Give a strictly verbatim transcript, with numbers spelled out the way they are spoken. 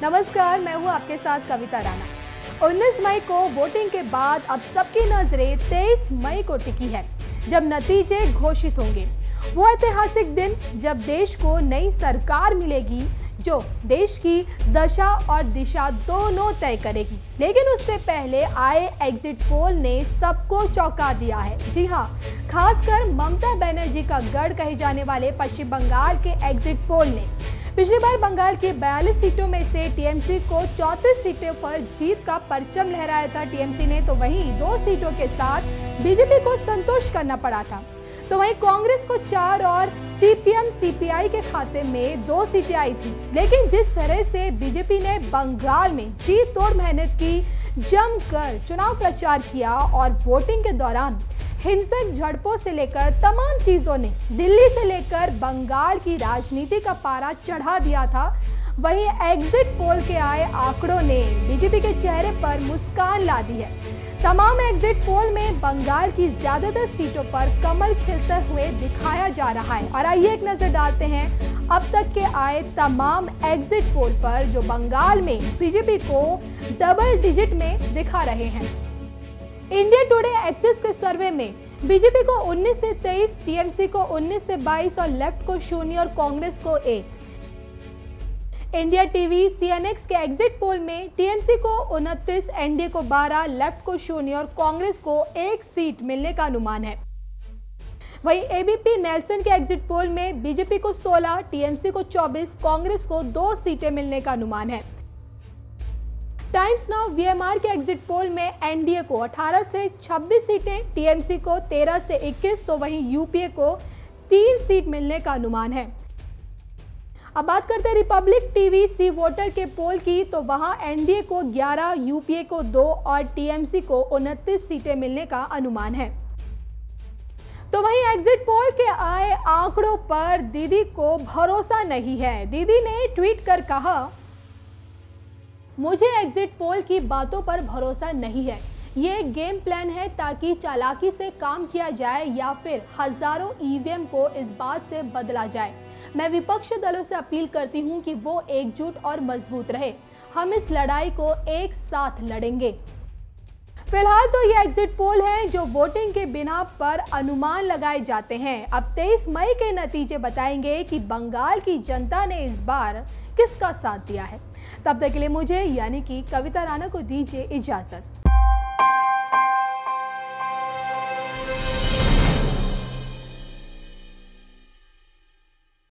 नमस्कार, मैं हूं आपके साथ कविता राणा। उन्नीस मई को वोटिंग के बाद अब सबकी नजरें तेईस मई को टिकी है, जब नतीजे घोषित होंगे। वो ऐतिहासिक दिन जब देश को नई सरकार मिलेगी जो देश की दशा और दिशा दोनों तय करेगी। लेकिन उससे पहले आए एग्जिट पोल ने सबको चौंका दिया है। जी हाँ, खासकर ममता बनर्जी का गढ़ कहे जाने वाले पश्चिम बंगाल के एग्जिट पोल ने पिछली बार बंगाल की बयालीस सीटों में से टीएमसी को चौंतीस सीटों पर जीत का परचम लहराया था टीएमसी ने, तो वहीं दो सीटों के साथ बीजेपी को संतोष करना पड़ा था। तो वहीं कांग्रेस को चार और सीपीएम सीपीआई के खाते में दो सीटें आई थी। लेकिन जिस तरह से बीजेपी ने बंगाल में जी तोड़ मेहनत की, जमकर चुनाव प्रचार किया और वोटिंग के दौरान हिंसक झड़पों से लेकर तमाम चीजों ने दिल्ली से लेकर बंगाल की राजनीति का पारा चढ़ा दिया था, वहीं एग्जिट पोल के आए आंकड़ों ने बीजेपी के चेहरे पर मुस्कान ला दी है। तमाम एग्जिट पोल में बंगाल की ज्यादातर सीटों पर कमल खिलते हुए दिखाया जा रहा है। और आइए एक नजर डालते हैं अब तक के आए तमाम एग्जिट पोल पर जो बंगाल में बीजेपी को डबल डिजिट में दिखा रहे हैं। इंडिया टुडे एक्सिस के सर्वे में बीजेपी को उन्नीस से तेईस, टीएमसी को उन्नीस से बाईस और लेफ्ट को शून्य और कांग्रेस को एक। इंडिया टीवी सीएनएक्स के एग्जिट पोल में टीएमसी को उनतीस, एनडीए को बारह, लेफ्ट को शून्य और कांग्रेस को एक सीट मिलने का अनुमान है। वहीं एबीपी नेल्सन के एग्जिट पोल में बीजेपी को सोलह, टीएमसी को चौबीस, कांग्रेस को दो सीटें मिलने का अनुमान है। टाइम्स नाउ वीएमआर के एग्जिट पोल में एनडीए को अठारह से छब्बीस सीटें, टीएमसी को तेरह से इक्कीस, तो वहीं यूपीए को तीन सीट मिलने का अनुमान है। अब बात करते हैं रिपब्लिक टीवी सी वोटर के पोल की, तो वहां एनडीए को ग्यारह, यूपीए को दो और टीएमसी को उनतीस सीटें मिलने का अनुमान है। तो वहीं एग्जिट पोल के आए आंकड़ों पर दीदी को भरोसा नहीं है। दीदी ने ट्वीट कर कहा, मुझे एग्जिट पोल की बातों पर भरोसा नहीं है। ये एक गेम प्लान है ताकि चालाकी से काम किया जाए या फिर हजारों ईवीएम को इस बात से बदला जाए। मैं विपक्षी दलों से अपील करती हूं कि वो एकजुट और मजबूत रहे। हम इस लड़ाई को एक साथ लड़ेंगे। फिलहाल तो ये एग्जिट पोल हैं जो वोटिंग के बिना पर अनुमान लगाए जाते हैं। अब तेईस मई के नतीजे बताएंगे कि बंगाल की जनता ने इस बार किसका साथ दिया है। तब तक के लिए मुझे यानी कि कविता राणा को दीजिए इजाजत।